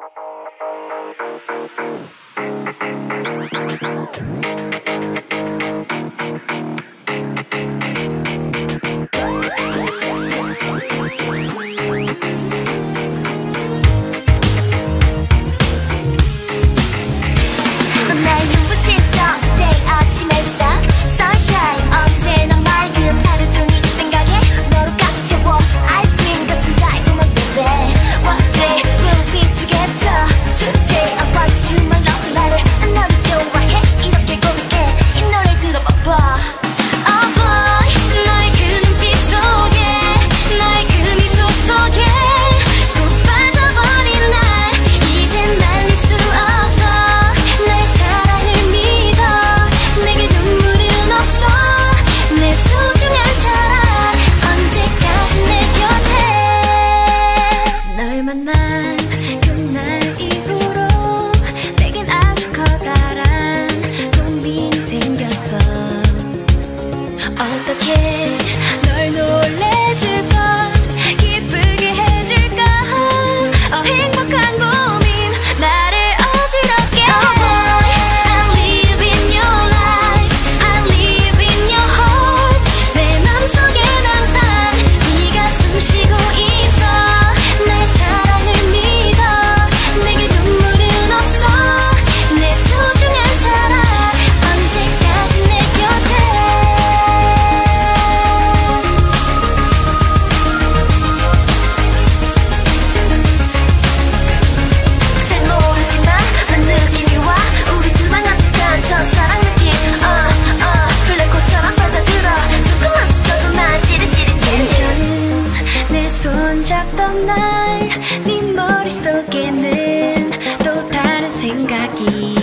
나의 눈부신 Sunday 아침 햇살 Sunshine 언제나 맑은 하루 종일 생각에 너로 가득 채워 아이스크림 같은 달콤한 baby One day we'll be together Today I want you my love 나를 난 너를 좋아해 이렇게 고백해 이 노래 들어봐봐 Oh boy 너의 그 눈빛 속에 너의 그 미소 속에 푹 빠져버린 날 이젠 말릴 수 없어 날 사랑을 믿어 내게 눈물은 없어 내 소중한 사랑 언제까지 내 곁에 널 만난 그날 이후로 내겐 아주 커다란 고민이 생겼어 어떻게 널 놀래줄까 기쁘게 해줄까 행복한 고민 나를 어지럽게 Oh boy I live in your life I live in your heart 내 맘속엔 항상 네가 숨쉬고 있어 날 사랑을 믿어 내게 눈물은 없어 내 소중한 사랑 언제까지 내 곁에 잘 모르지만 난 느낌이 와 우리 둘만 같은 첫사랑 느낌 블랙홀처럼 빠져들어 조금만 스쳐도 난 찌릿찌릿 괜찮은 내 손 잡던 날 네 머릿속에는 또 다른 생각이